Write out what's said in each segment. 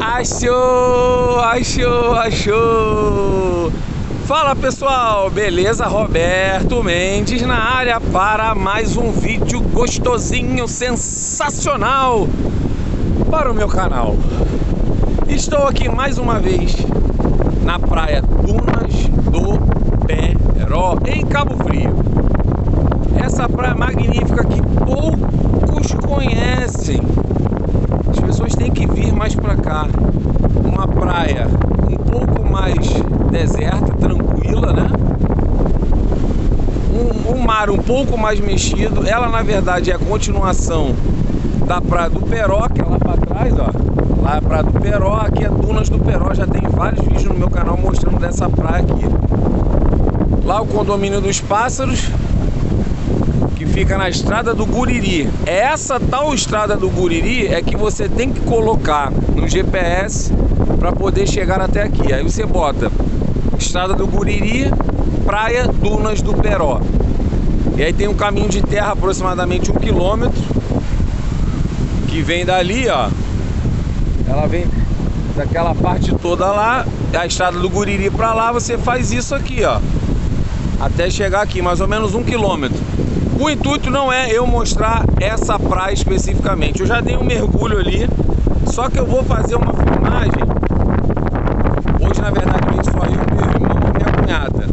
Achou, achou, achou. Fala pessoal, beleza? Roberto Mendes na área para mais um vídeo gostosinho, sensacional para o meu canal. Estou aqui mais uma vez na praia Dunas do Peró, em Cabo Frio. Essa praia magnífica que poucos conhecem. As pessoas têm que vir mais para cá. Uma praia um pouco mais deserta, tranquila, né? Um mar um pouco mais mexido. Ela na verdade é a continuação da Praia do Peró, que é lá para trás, ó. Lá é a Praia do Peró, aqui é Dunas do Peró. Já tem vários vídeos no meu canal mostrando dessa praia aqui. Lá o condomínio dos Pássaros, que fica na estrada do Guriri. Essa tal estrada do Guriri é que você tem que colocar no GPS para poder chegar até aqui. Aí você bota estrada do Guriri, praia Dunas do Peró. E aí tem um caminho de terra aproximadamente 1 quilômetro, que vem dali, ó. Ela vem daquela parte toda lá, a estrada do Guriri para lá. Você faz isso aqui, ó, até chegar aqui, mais ou menos 1 quilômetro. O intuito não é eu mostrar essa praia especificamente. Eu já dei um mergulho ali, só que eu vou fazer uma filmagem. Hoje, na verdade, só eu, meu irmão e minha cunhada.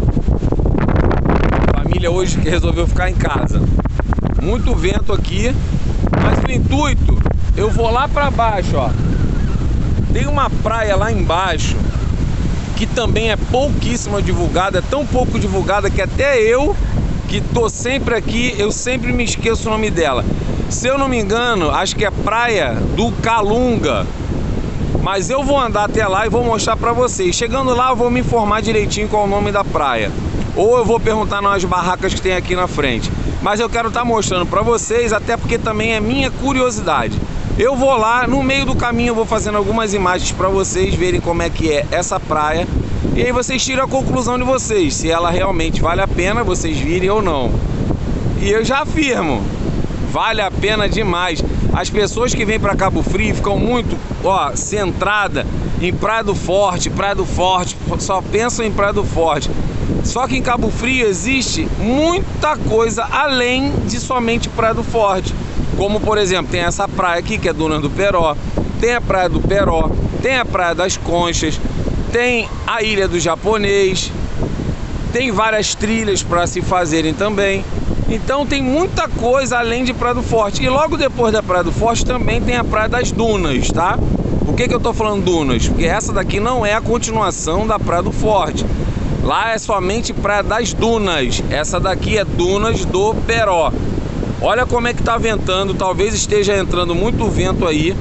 A família hoje que resolveu ficar em casa. Muito vento aqui, mas o intuito, eu vou lá pra baixo, ó. Tem uma praia lá embaixo que também é pouquíssima divulgada, é tão pouco divulgada que até eu, que tô sempre aqui, eu sempre me esqueço o nome dela. Se eu não me engano, acho que é Praia do Calunga. Mas eu vou andar até lá e vou mostrar pra vocês. Chegando lá eu vou me informar direitinho qual é o nome da praia. Ou eu vou perguntar nas barracas que tem aqui na frente. Mas eu quero estar mostrando pra vocês, até porque também é minha curiosidade. Eu vou lá, no meio do caminho eu vou fazendo algumas imagens pra vocês verem como é que é essa praia. E aí vocês tiram a conclusão de vocês, se ela realmente vale a pena vocês virem ou não. E eu já afirmo, vale a pena demais. As pessoas que vêm para Cabo Frio ficam muito, ó, centrada em Praia do Forte, só pensam em Praia do Forte. Só que em Cabo Frio existe muita coisa além de somente Praia do Forte. Como por exemplo, tem essa praia aqui que é Dunas do Peró, tem a Praia do Peró, tem a Praia das Conchas, tem a Ilha do Japonês, tem várias trilhas para se fazerem também. Então tem muita coisa além de Praia do Forte. E logo depois da Praia do Forte também tem a Praia das Dunas, tá? Por que eu tô falando Dunas? Porque essa daqui não é a continuação da Praia do Forte. Lá é somente Praia das Dunas. Essa daqui é Dunas do Peró. Olha como é que tá ventando. Talvez esteja entrando muito vento aí.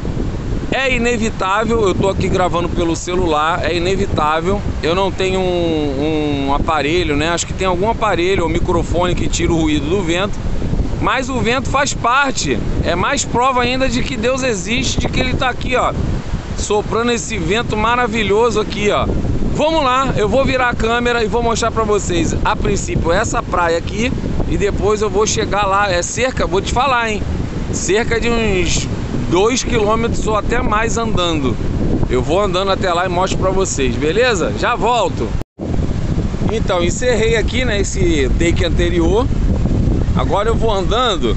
É inevitável, eu tô aqui gravando pelo celular, é inevitável. Eu não tenho um aparelho, né? Acho que tem algum aparelho ou microfone que tira o ruído do vento. Mas o vento faz parte. É mais prova ainda de que Deus existe, de que Ele tá aqui, ó, soprando esse vento maravilhoso aqui, ó. Vamos lá, eu vou virar a câmera e vou mostrar pra vocês. A princípio essa praia aqui, e depois eu vou chegar lá. É cerca, vou te falar, hein? Cerca de uns 2 quilômetros ou até mais andando. Eu vou andando até lá e mostro pra vocês, beleza? Já volto. Então, encerrei aqui, né, esse take anterior. Agora eu vou andando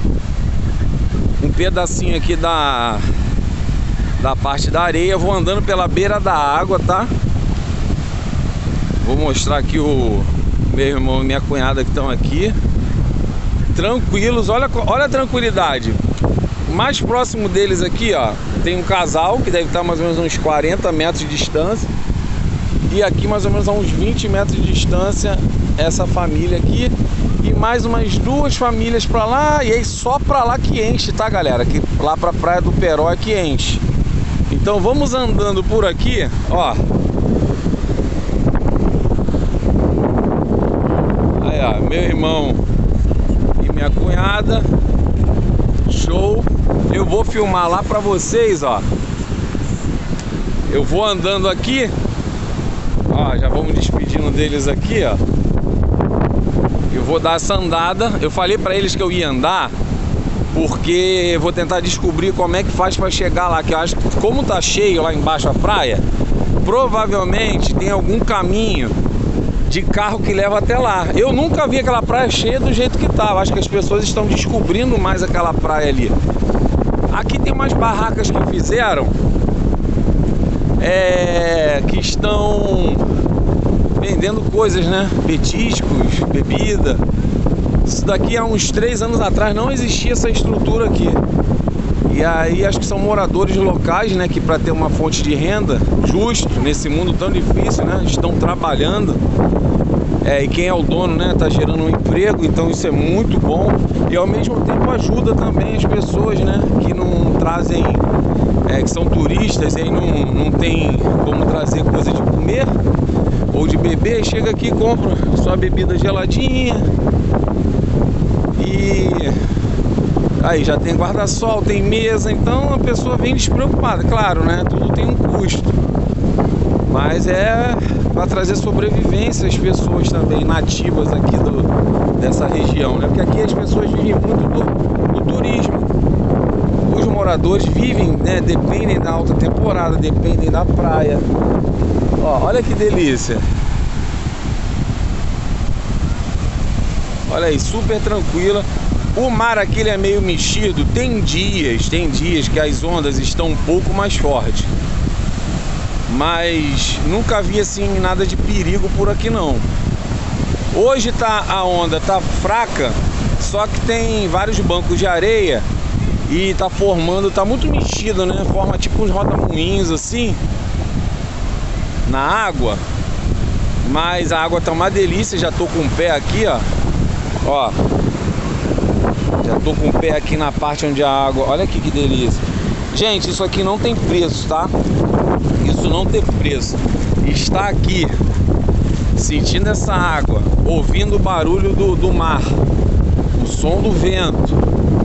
um pedacinho aqui da parte da areia. Vou andando pela beira da água, tá? Vou mostrar aqui o meu irmão e minha cunhada que estão aqui tranquilos. Olha a tranquilidade. Mais próximo deles aqui, ó, tem um casal que deve estar mais ou menos uns 40 metros de distância. E aqui mais ou menos a uns 20 metros de distância essa família aqui. E mais umas 2 famílias pra lá. E aí só pra lá que enche, tá, galera? Que lá pra Praia do Peró é que enche. Então vamos andando por aqui, ó. Aí, ó, meu irmão e minha cunhada. Show. Eu vou filmar lá pra vocês, ó. Eu vou andando aqui. Ó, já vamos despedindo deles aqui, ó. Eu vou dar essa andada. Eu falei pra eles que eu ia andar porque vou tentar descobrir como é que faz para chegar lá, que eu acho que como tá cheio lá embaixo a praia, provavelmente tem algum caminho de carro que leva até lá. Eu nunca vi aquela praia cheia do jeito que tava. Acho que as pessoas estão descobrindo mais aquela praia ali. Aqui tem umas barracas que fizeram, que estão vendendo coisas, né? Petiscos, bebida. Isso daqui há uns 3 anos atrás não existia essa estrutura aqui. E aí acho que são moradores locais, né, que para ter uma fonte de renda justo nesse mundo tão difícil, né, estão trabalhando. E quem é o dono, né, tá gerando um emprego, então isso é muito bom. E ao mesmo tempo ajuda também as pessoas, né, que não trazem, que são turistas e aí não tem como trazer coisa de comer ou de beber, chega aqui e compra sua bebida geladinha. E aí já tem guarda-sol, tem mesa, então a pessoa vem despreocupada. Claro, né? Tudo tem um custo, mas é para trazer sobrevivência às pessoas também nativas aqui dessa região, né? Porque aqui as pessoas vivem muito do turismo. Os moradores vivem, né? Dependem da alta temporada, dependem da praia. Ó, olha que delícia. Olha aí, super tranquila. O mar aqui ele é meio mexido. Tem dias que as ondas estão um pouco mais fortes, mas nunca vi assim nada de perigo por aqui não. Hoje a onda tá fraca, só que tem vários bancos de areia e tá muito mexido, né? Forma tipo uns rodamuinhos assim na água. Mas a água tá uma delícia, já tô com o pé aqui, ó. Já tô com o pé aqui na parte onde a água... Olha aqui que delícia. Gente, isso aqui não tem preço, tá? Isso não tem preço. Está aqui, sentindo essa água, ouvindo o barulho do mar, o som do vento.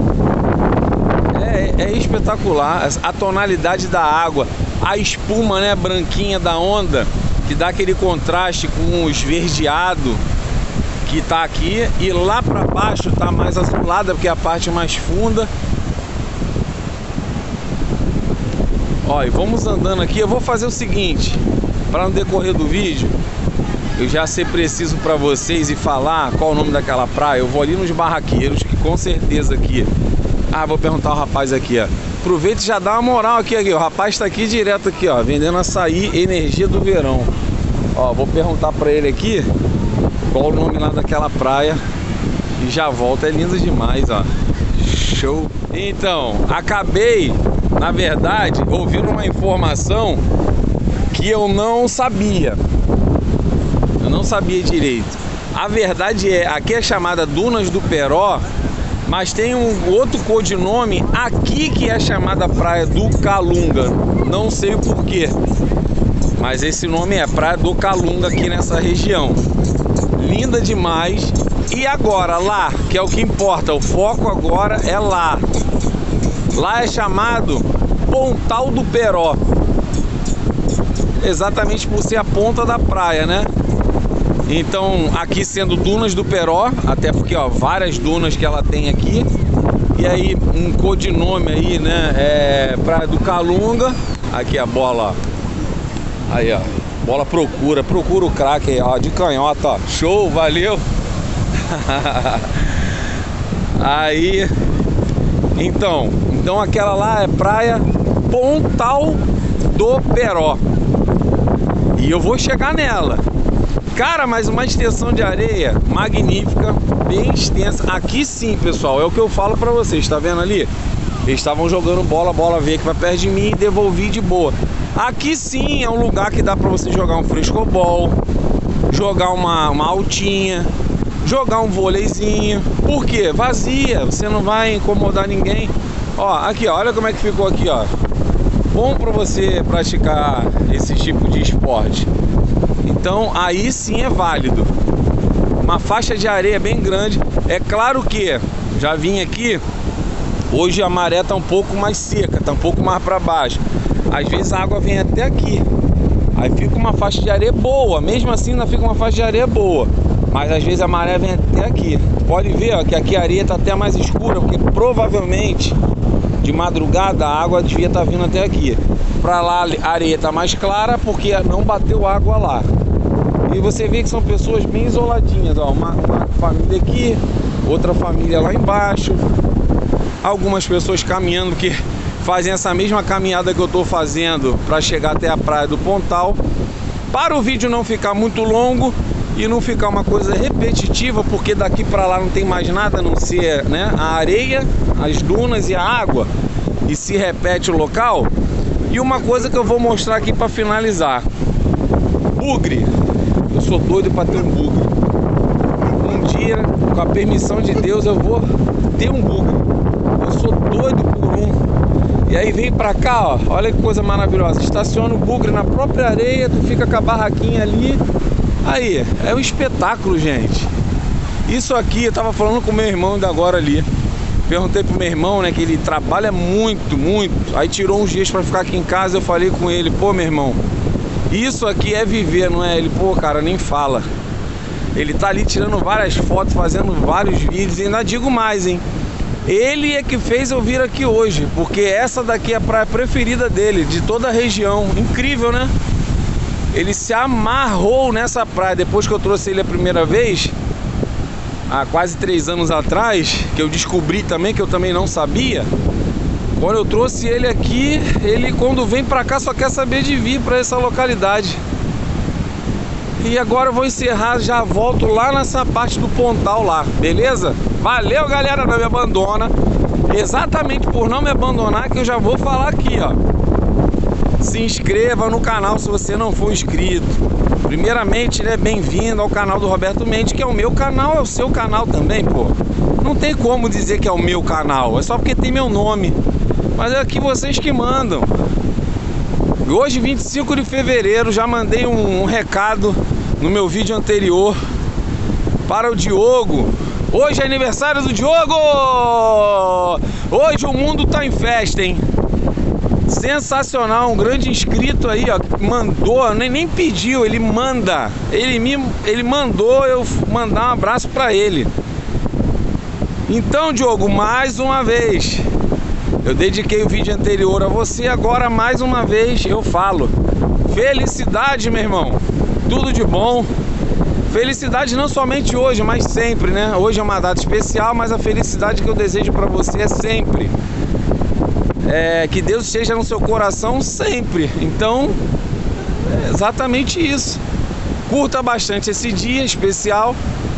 É espetacular. A tonalidade da água, a espuma, né, branquinha da onda, que dá aquele contraste com o esverdeado que tá aqui, e lá para baixo tá mais azulada, porque é a parte mais funda. Ó, e vamos andando aqui. Eu vou fazer o seguinte, para no decorrer do vídeo eu já ser preciso para vocês e falar qual o nome daquela praia. Eu vou ali nos barraqueiros, que com certeza aqui... vou perguntar ao rapaz aqui, ó. Aproveita e já dá uma moral aqui. O rapaz tá aqui direto aqui, ó, vendendo açaí, energia do verão. Ó, vou perguntar para ele aqui qual o nome lá daquela praia e já volto. É lindo demais, ó. Show. Então, acabei, na verdade, ouvindo uma informação que eu não sabia. Eu não sabia direito. A verdade aqui é chamada Dunas do Peró, mas tem um outro codinome aqui que é chamada Praia do Calunga. Não sei o porquê, mas esse nome é Praia do Calunga aqui nessa região. Linda demais. E agora lá, que é o que importa, o foco agora é lá. Lá é chamado Pontal do Peró, exatamente por ser a ponta da praia, né? Então aqui sendo Dunas do Peró, até porque ó, várias dunas que ela tem aqui. E aí um codinome aí, né, Praia do Calunga. Aqui a bola, ó. Aí ó, bola procura o craque aí, ó, de canhota, ó. Show, valeu. Aí então aquela lá é Praia Pontal do Peró, e eu vou chegar nela. Cara, mas uma extensão de areia magnífica, bem extensa. Aqui sim, pessoal, é o que eu falo pra vocês, tá vendo ali? Eles estavam jogando bola, a bola veio aqui pra perto de mim e devolvi de boa. Aqui sim é um lugar que dá pra você jogar um frescobol, jogar uma altinha, jogar um vôleizinho. Por quê? Vazia, você não vai incomodar ninguém. Ó, aqui, ó, olha como é que ficou aqui, ó. Bom pra você praticar esse tipo de esporte. Então aí sim é válido. Uma faixa de areia bem grande. É claro que já vim aqui, hoje a maré tá um pouco mais seca, tá um pouco mais para baixo. Às vezes a água vem até aqui. Aí fica uma faixa de areia boa, mesmo assim ainda fica uma faixa de areia boa. Mas às vezes a maré vem até aqui. Pode ver, ó, que aqui a areia tá até mais escura, porque provavelmente de madrugada a água devia estar vindo até aqui. Pra lá a areia tá mais clara porque não bateu água lá. E você vê que são pessoas bem isoladinhas, ó, uma família aqui, outra família lá embaixo, algumas pessoas caminhando que fazem essa mesma caminhada que eu tô fazendo para chegar até a praia do Pontal. Para o vídeo não ficar muito longo e não ficar uma coisa repetitiva, porque daqui para lá não tem mais nada a não ser, né, a areia, as dunas e a água, e se repete o local. E uma coisa que eu vou mostrar aqui para finalizar: bugre. Eu sou doido para ter um bugre. Um dia, com a permissão de Deus, eu vou ter um bugre. Eu sou doido por um. E aí vem pra cá, ó, olha que coisa maravilhosa. Estaciona o bugre na própria areia, tu fica com a barraquinha ali. Aí, é um espetáculo, gente. Isso aqui, eu tava falando com meu irmão ainda agora ali. Perguntei pro meu irmão, né, que ele trabalha muito, muito. Aí tirou uns dias pra ficar aqui em casa, eu falei com ele: pô, meu irmão, isso aqui é viver, não é? Ele: pô, cara, nem fala. Ele tá ali tirando várias fotos, fazendo vários vídeos. E ainda digo mais, hein? Ele é que fez eu vir aqui hoje, porque essa daqui é a praia preferida dele, de toda a região. Incrível, né? Ele se amarrou nessa praia. Depois que eu trouxe ele a primeira vez, há quase 3 anos atrás, que eu descobri também, que eu também não sabia. Quando eu trouxe ele aqui, ele quando vem pra cá só quer saber de vir pra essa localidade. E agora eu vou encerrar, já volto lá nessa parte do Pontal lá, beleza? Valeu, galera, não me abandona. Exatamente por não me abandonar que eu já vou falar aqui, ó. Se inscreva no canal se você não for inscrito. Primeiramente, né, bem-vindo ao canal do Roberto Mendes, que é o meu canal, é o seu canal também, pô. Não tem como dizer que é o meu canal, é só porque tem meu nome. Mas é aqui vocês que mandam. Hoje, 25 de fevereiro, já mandei um recado no meu vídeo anterior para o Diogo. Hoje é aniversário do Diogo! Hoje o mundo tá em festa, hein? Sensacional, um grande inscrito aí, ó, que mandou, nem pediu, ele manda. Ele mandou eu mandar um abraço para ele. Então, Diogo, mais uma vez, eu dediquei o vídeo anterior a você, agora mais uma vez eu falo: felicidade, meu irmão, tudo de bom. Felicidade não somente hoje, mas sempre, né? Hoje é uma data especial, mas a felicidade que eu desejo para você é sempre. Que Deus esteja no seu coração sempre. Então, é exatamente isso. Curta bastante esse dia especial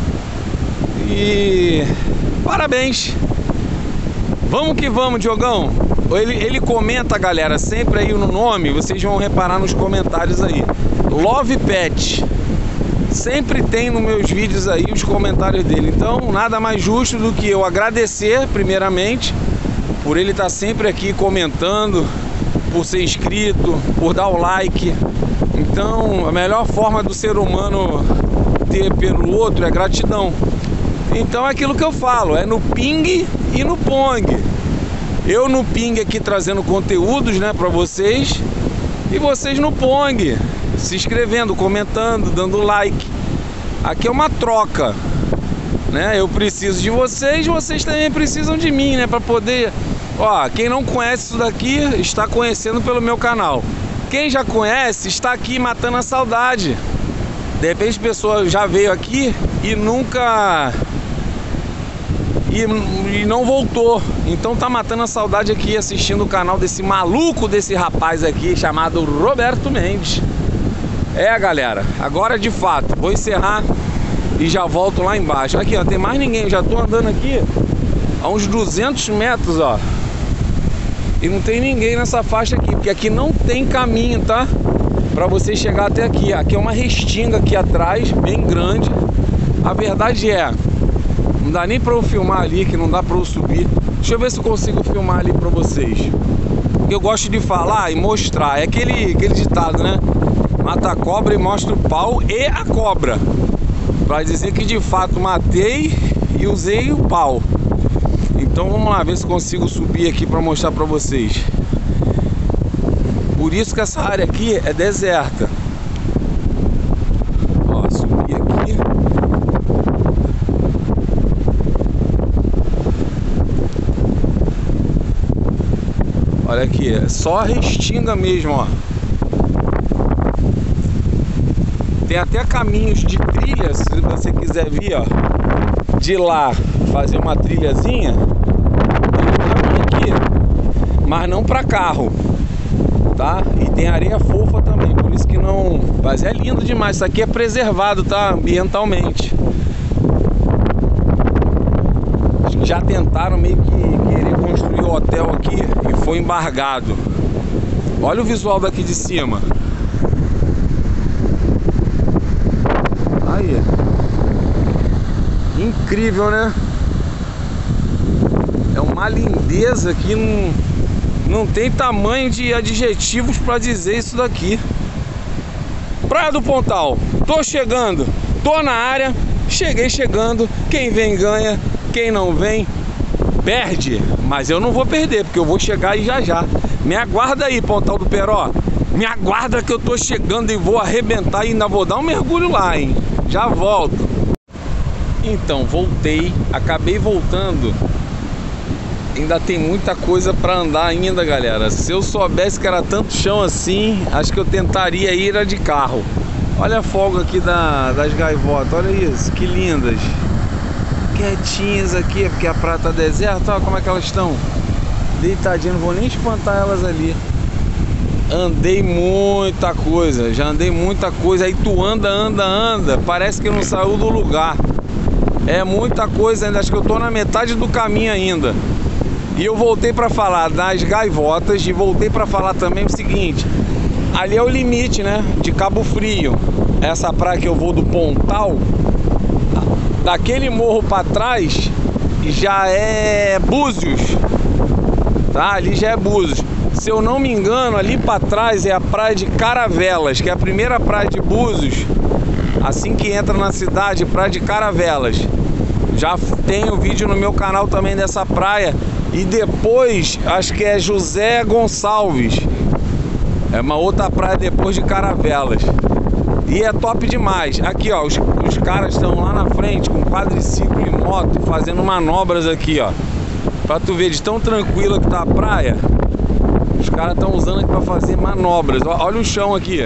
e parabéns. Vamos que vamos, Diogão. Ele comenta, galera, sempre aí no nome, vocês vão reparar nos comentários aí: Love Pet. Sempre tem nos meus vídeos aí os comentários dele. Então, nada mais justo do que eu agradecer, primeiramente, por ele estar sempre aqui comentando, por ser inscrito, por dar o like. Então, a melhor forma do ser humano ter pelo outro é gratidão. Então é aquilo que eu falo, é no ping e no pong. Eu no ping aqui trazendo conteúdos, né, pra vocês, e vocês no pong, se inscrevendo, comentando, dando like. Aqui é uma troca, né? Eu preciso de vocês, vocês também precisam de mim, né? Pra poder... Ó, quem não conhece isso daqui está conhecendo pelo meu canal. Quem já conhece está aqui matando a saudade. De repente a pessoa já veio aqui e nunca... E não voltou. Então tá matando a saudade aqui assistindo o canal desse maluco, desse rapaz aqui chamado Roberto Mendes. Galera, agora de fato vou encerrar e já volto lá embaixo. Aqui, ó, tem mais ninguém. Eu já tô andando aqui a uns 200 metros, ó, e não tem ninguém nessa faixa aqui, porque aqui não tem caminho, tá? Pra você chegar até aqui. Aqui é uma restinga aqui atrás, bem grande. A verdade não dá nem pra eu filmar ali, que não dá pra eu subir. Deixa eu ver se eu consigo filmar ali pra vocês. O que eu gosto de falar e mostrar é aquele ditado, né? Mata a cobra e mostra o pau e a cobra, pra dizer que de fato matei e usei o pau. Então vamos lá ver se consigo subir aqui pra mostrar pra vocês. Por isso que essa área aqui é deserta. Olha aqui, é só restinga mesmo, ó. Tem até caminhos de trilha, se você quiser vir, ó, de lá fazer uma trilhazinha. Tem um caminho aqui, mas não para carro, tá? E tem areia fofa também, por isso que não... Mas é lindo demais, isso aqui é preservado, tá? Ambientalmente. Já tentaram meio que querer construir o hotel aqui e foi embargado. Olha o visual daqui de cima. Aí. Incrível, né? É uma lindeza que não tem tamanho de adjetivos para dizer isso daqui. Praia do Pontal. Tô chegando. Tô na área. Cheguei chegando. Quem vem ganha. Quem não vem perde. Mas eu não vou perder, porque eu vou chegar aí já já. Me aguarda aí, Pontal do Peró. Me aguarda que eu tô chegando e vou arrebentar. E ainda vou dar um mergulho lá, hein. Já volto. Então, voltei. Acabei voltando. Ainda tem muita coisa pra andar ainda, galera. Se eu soubesse que era tanto chão assim, acho que eu tentaria ir de carro. Olha a folga aqui das gaivotas. Olha isso, que lindas. Quietinhas aqui, porque a praia tá deserta. Olha como é que elas estão deitadinhas, não vou nem espantar elas ali. Andei muita coisa, já andei muita coisa. Aí tu anda, parece que não saiu do lugar. É muita coisa ainda, acho que eu tô na metade do caminho ainda. E eu voltei pra falar das gaivotas e voltei pra falar também o seguinte: ali é o limite, né, de Cabo Frio. Essa praia que eu vou do Pontal, daquele morro pra trás já é Búzios, tá? Ali já é Búzios. Se eu não me engano, ali pra trás é a praia de Caravelas, que é a primeira praia de Búzios. Assim que entra na cidade, praia de Caravelas. Já tem um vídeo no meu canal também dessa praia. E depois, acho que é José Gonçalves. É uma outra praia depois de Caravelas. E é top demais. Aqui, ó, os caras estão lá na frente com quadriciclo e moto fazendo manobras aqui, ó. Pra tu ver de tão tranquila que tá a praia. Os caras estão usando aqui pra fazer manobras. Olha o chão aqui.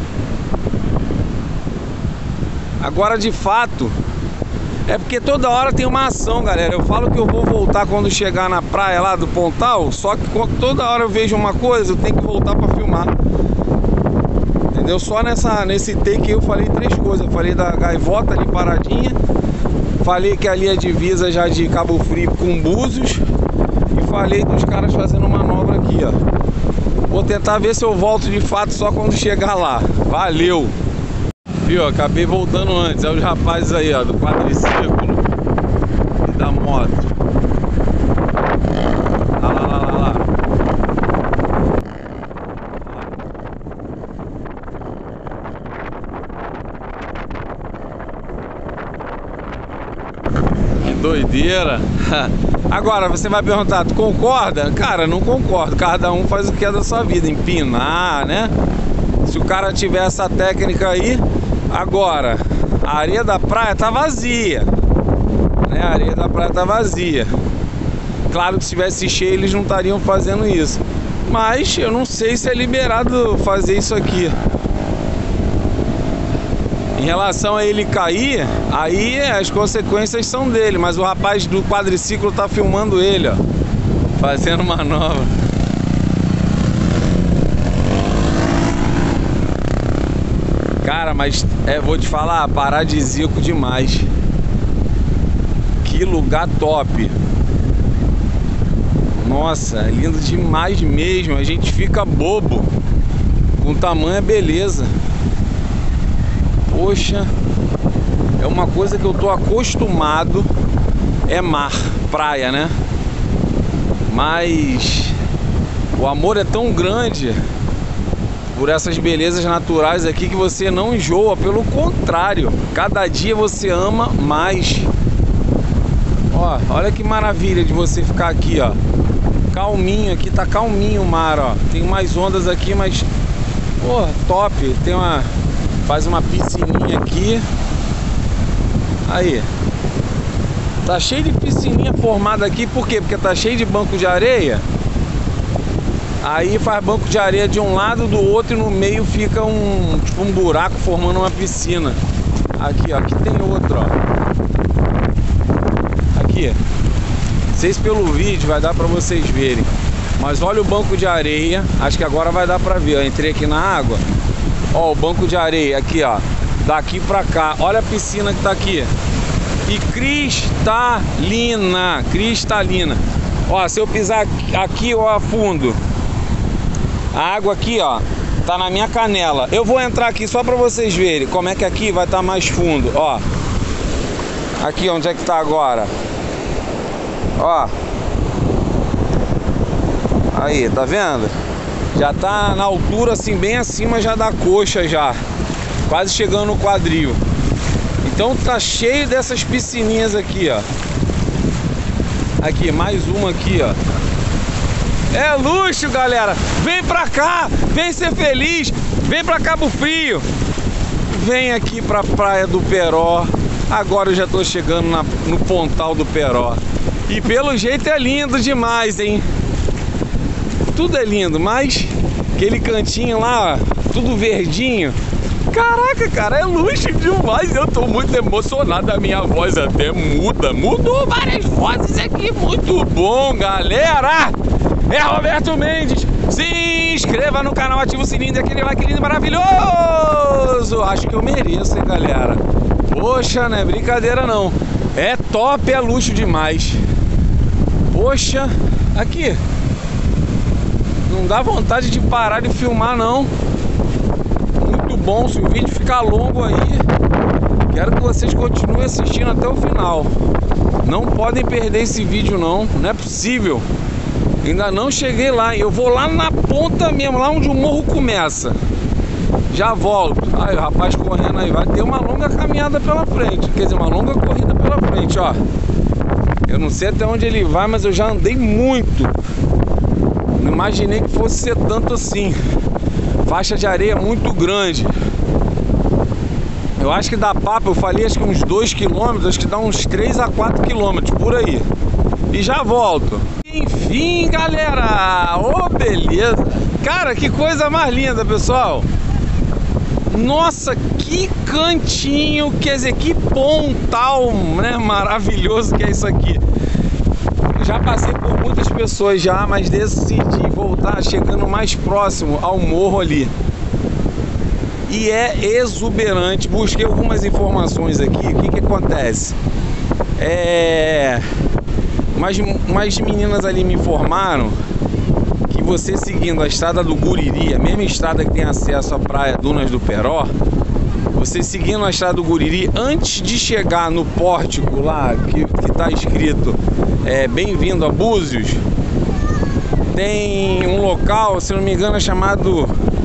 Agora, de fato, é porque toda hora tem uma ação, galera. Eu falo que eu vou voltar quando chegar na praia lá do Pontal. Só que toda hora eu vejo uma coisa, eu tenho que voltar pra filmar. Entendeu? Só nesse take eu falei 3 coisas. Eu falei da gaivota ali paradinha. Falei que ali é divisa já de Cabo Frio com Búzios. E falei dos caras fazendo manobra aqui, ó. Vou tentar ver se eu volto de fato só quando chegar lá. Valeu! Viu? Acabei voltando antes. É os rapazes aí, ó, do quadriciclo e da moto. Lá. Que doideira! Agora você vai perguntar, tu concorda? Cara, não concordo. Cada um faz o que é da sua vida, empinar, né? Se o cara tiver essa técnica aí. Agora, a areia da praia tá vazia, né? A areia da praia tá vazia. Claro que se tivesse cheio eles não estariam fazendo isso. Mas eu não sei se é liberado fazer isso aqui. Em relação a ele cair, aí as consequências são dele. Mas o rapaz do quadriciclo tá filmando ele, ó, fazendo manobra. Cara, mas vou te falar, paradisíaco demais. Que lugar top. Nossa, lindo demais mesmo. A gente fica bobo com tamanha beleza. Poxa, é uma coisa que eu tô acostumado. É mar, praia, né? Mas o amor é tão grande por essas belezas naturais aqui que você não enjoa, pelo contrário, cada dia você ama mais. Ó, olha que maravilha de você ficar aqui, ó, calminho. Aqui tá calminho o mar, ó. Tem mais ondas aqui, mas pô, top. Tem faz uma piscininha aqui. Aí tá cheio de piscininha formada aqui. Por quê? Porque tá cheio de banco de areia. Aí faz banco de areia de um lado, do outro, e no meio fica tipo um buraco formando uma piscina. Aqui, ó, aqui tem outro, ó. Aqui. Não sei se pelo vídeo vai dar pra vocês verem. Mas olha o banco de areia. Acho que agora vai dar pra ver. Eu entrei aqui na água. Ó, o banco de areia aqui, ó. Daqui pra cá. Olha a piscina que tá aqui. E cristalina. Cristalina. Ó, se eu pisar aqui, ó, a fundo, a água aqui, ó, tá na minha canela. Eu vou entrar aqui só pra vocês verem como é que aqui vai estar mais fundo, ó. Aqui, onde é que tá agora? Ó. Aí, tá vendo? Já tá na altura, assim, bem acima já da coxa já. Quase chegando no quadril. Então tá cheio dessas piscininhas aqui, ó. Aqui, mais uma aqui, ó. É luxo, galera. Vem pra cá, vem ser feliz. Vem pra Cabo Frio. Vem aqui pra Praia do Peró. Agora eu já tô chegando no Pontal do Peró. E pelo jeito é lindo demais, hein? Tudo é lindo, mas aquele cantinho lá, ó, tudo verdinho. Caraca, cara, é luxo demais. Eu tô muito emocionado. A minha voz até mudou várias vozes aqui. Muito bom, galera. É Roberto Mendes. Se inscreva no canal, ativa o sininho, daquele like lindo, maravilhoso. Acho que eu mereço, hein, galera. Poxa, não é brincadeira não. É top, é luxo demais. Poxa, aqui. Não dá vontade de parar de filmar não. Muito bom, se o vídeo ficar longo aí, quero que vocês continuem assistindo até o final. Não podem perder esse vídeo não, não é possível. Ainda não cheguei lá, eu vou lá na ponta mesmo, lá onde o morro começa. Já volto. Aí o rapaz correndo aí, vai ter uma longa caminhada pela frente. Quer dizer, uma longa corrida pela frente, ó. Eu não sei até onde ele vai, mas eu já andei muito. Não imaginei que fosse ser tanto assim. Faixa de areia muito grande. Eu acho que dá papo, eu falei acho que uns 2 km, acho que dá uns 3 a 4 km por aí. E já volto. Enfim, galera, ô, beleza. Cara, que coisa mais linda, pessoal. Nossa, que cantinho, quer dizer, que pontal, né, maravilhoso que é isso aqui. Já passei por muitas pessoas já, mas decidi voltar chegando mais próximo ao morro ali. E é exuberante. Busquei algumas informações aqui. O que que acontece? Umas meninas ali me informaram que você seguindo a estrada do Guriri, a mesma estrada que tem acesso à praia Dunas do Peró, você seguindo a estrada do Guriri, antes de chegar no pórtico lá, que tá escrito bem-vindo a Búzios, tem um local, se não me engano, é chamado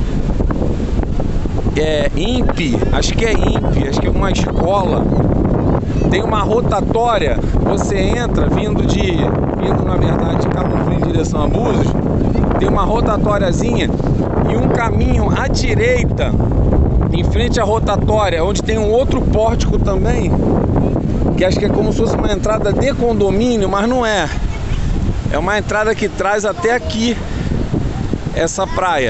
INPE, acho que é INPE, acho que é uma escola. Tem uma rotatória, você entra vindo na verdade de Cabo Frio em direção a Búzios, tem uma rotatóriazinha e um caminho à direita em frente à rotatória, onde tem um outro pórtico também, que acho que é como se fosse uma entrada de condomínio, mas não é. É uma entrada que traz até aqui essa praia.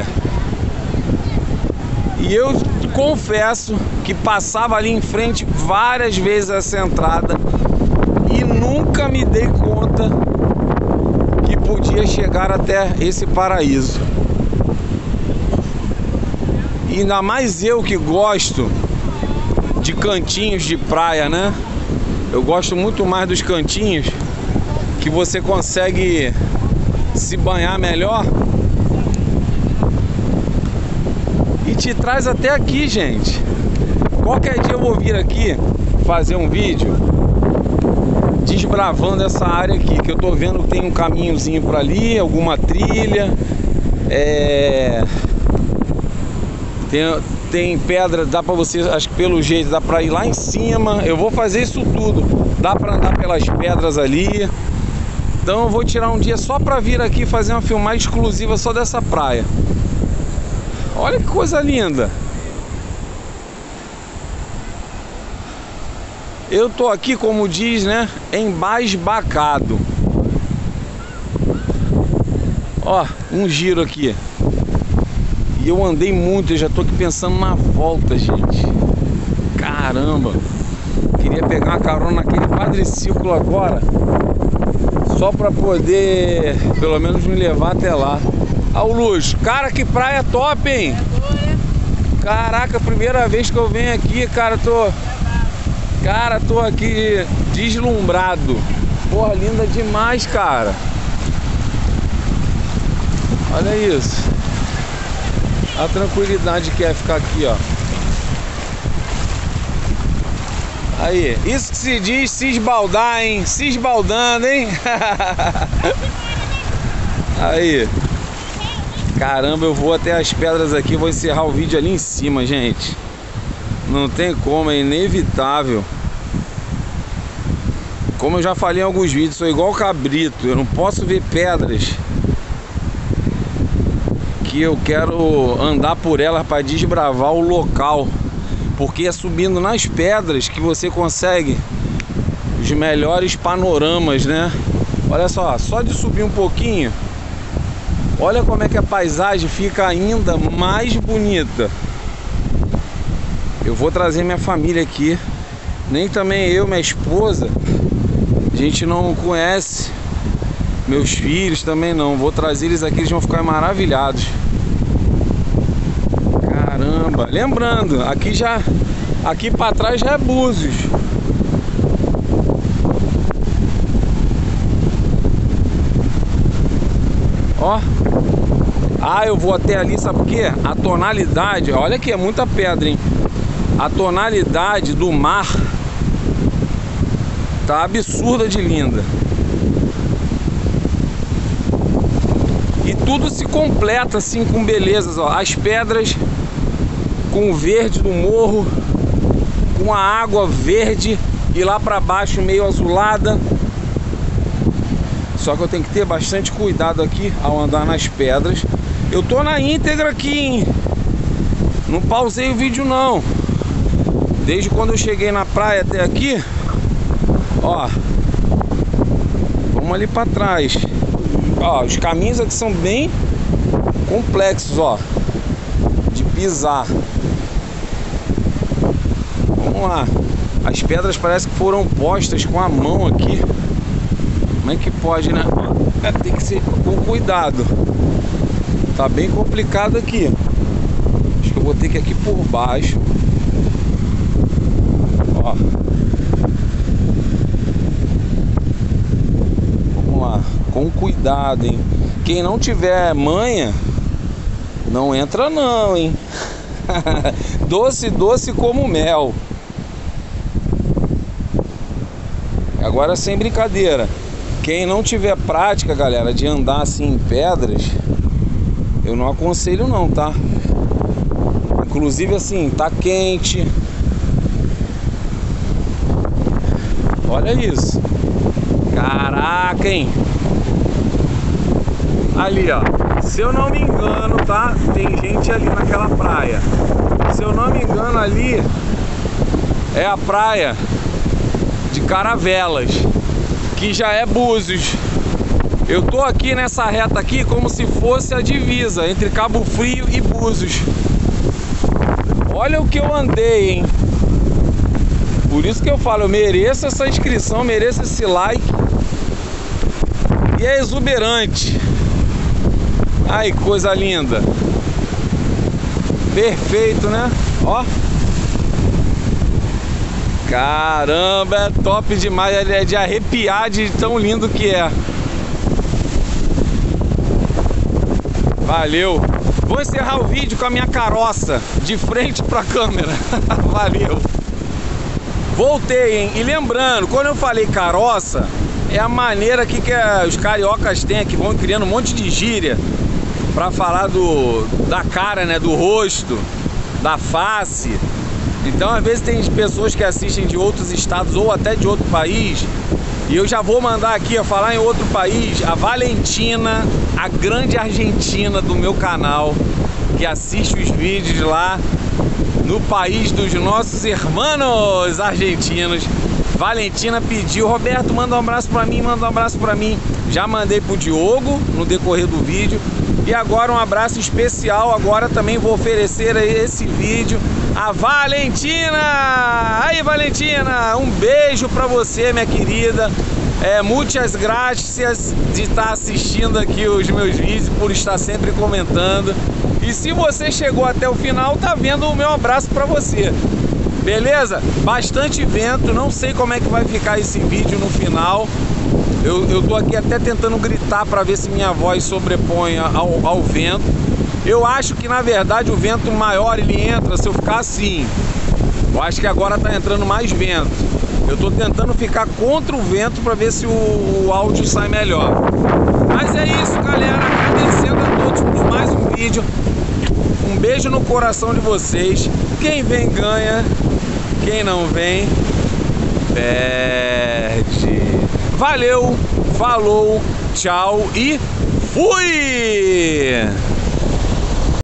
E eu confesso que passava ali em frente várias vezes essa entrada e nunca me dei conta que podia chegar até esse paraíso. E ainda mais eu que gosto de cantinhos de praia, né? Eu gosto muito mais dos cantinhos que você consegue se banhar melhor. E te traz até aqui, gente. Qualquer dia eu vou vir aqui fazer um vídeo desbravando essa área aqui, que eu tô vendo que tem um caminhozinho para ali, alguma trilha, tem pedra, dá para você, acho que pelo jeito dá para ir lá em cima. Eu vou fazer isso tudo, dá para andar pelas pedras ali. Então eu vou tirar um dia só para vir aqui fazer uma filmagem exclusiva só dessa praia. Olha que coisa linda. Eu tô aqui, como diz, né, embasbacado. Ó, um giro aqui. E eu andei muito, eu já tô aqui pensando na volta, gente. Caramba. Queria pegar uma carona naquele quadriciclo agora, só pra poder, pelo menos, me levar até lá. Ah, o luxo. Cara, que praia top, hein? Caraca, primeira vez que eu venho aqui, cara, tô aqui deslumbrado. Porra, linda demais, cara. Olha isso. A tranquilidade que é ficar aqui, ó. Aí, isso que se diz se esbaldar, hein? Se esbaldando, hein? Aí. Caramba, eu vou até as pedras aqui. Vou encerrar o vídeo ali em cima, gente. Não tem como, é inevitável. Como eu já falei em alguns vídeos, sou igual cabrito. Eu não posso ver pedras que eu quero andar por elas para desbravar o local. Porque é subindo nas pedras que você consegue os melhores panoramas, né? Olha só de subir um pouquinho, olha como é que a paisagem fica ainda mais bonita. Eu vou trazer minha família aqui. Nem também eu, minha esposa, a gente não conhece. Meus filhos também não. Vou trazer eles aqui, eles vão ficar maravilhados. Caramba, lembrando, aqui para trás já é Búzios. Ó. Ah, eu vou até ali, sabe por quê? A tonalidade, olha aqui, é muita pedra, hein? A tonalidade do mar tá absurda de linda. E tudo se completa assim com belezas, ó. As pedras com o verde do morro, com a água verde e lá para baixo meio azulada. Só que eu tenho que ter bastante cuidado aqui ao andar nas pedras. Eu tô na íntegra aqui, hein? Não pausei o vídeo não. Desde quando eu cheguei na praia até aqui. Ó, vamos ali para trás. Ó, os caminhos aqui são bem complexos, ó, de pisar. Vamos lá. As pedras parecem que foram postas com a mão aqui. Como é que pode, né? Tem que ser com cuidado. Tá bem complicado aqui. Acho que eu vou ter que ir aqui por baixo. Ó. Vamos lá. Com cuidado, hein? Quem não tiver manha, não entra não, hein? Doce, doce como mel. Agora, sem brincadeira, quem não tiver prática, galera, de andar assim em pedras, eu não aconselho não, tá? Inclusive assim, tá quente. Olha isso. Caraca, hein? Ali, ó. Se eu não me engano, tá? Tem gente ali naquela praia. Se eu não me engano, ali é a praia de Caravelas, que já é Búzios. Eu tô aqui nessa reta aqui como se fosse a divisa entre Cabo Frio e Búzios. Olha o que eu andei, hein? Por isso que eu falo, eu mereço essa inscrição, mereço esse like. E é exuberante. Ai, coisa linda. Perfeito, né? Ó. Caramba, é top demais. É de arrepiar de tão lindo que é. Valeu. Vou encerrar o vídeo com a minha caroça de frente pra câmera. Valeu. Voltei, hein? E lembrando, quando eu falei caroça, é a maneira aqui que os cariocas têm, que vão criando um monte de gíria pra falar da cara, né? Do rosto, da face. Então, às vezes tem pessoas que assistem de outros estados ou até de outro país. E eu já vou mandar aqui, a falar em outro país, a Valentina, a grande argentina do meu canal, que assiste os vídeos lá no país dos nossos irmãos argentinos. Valentina pediu, Roberto, manda um abraço pra mim, manda um abraço pra mim. Já mandei pro Diogo no decorrer do vídeo. E agora um abraço especial, agora também vou oferecer aí esse vídeo a Valentina. Aí, Valentina, um beijo pra você, minha querida. Muitas graças de estar assistindo aqui os meus vídeos, por estar sempre comentando. E se você chegou até o final, tá vendo o meu abraço pra você. Beleza? Bastante vento, não sei como é que vai ficar esse vídeo no final. Eu tô aqui até tentando gritar para ver se minha voz sobrepõe ao vento. Eu acho que na verdade o vento maior ele entra se eu ficar assim. Eu acho que agora tá entrando mais vento. Eu tô tentando ficar contra o vento para ver se o áudio sai melhor. Mas é isso, galera. Agradecendo a todos por mais um vídeo. Um beijo no coração de vocês. Quem vem ganha, quem não vem perde. Valeu, falou, tchau e fui!